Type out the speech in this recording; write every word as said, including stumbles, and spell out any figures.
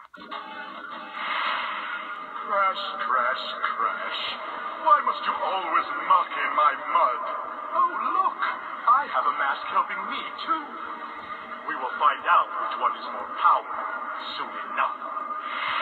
Crash, crash, crash. Why must you always muck in my mud? Oh, look! I have a mask helping me, too. We will find out which one is more powerful soon enough.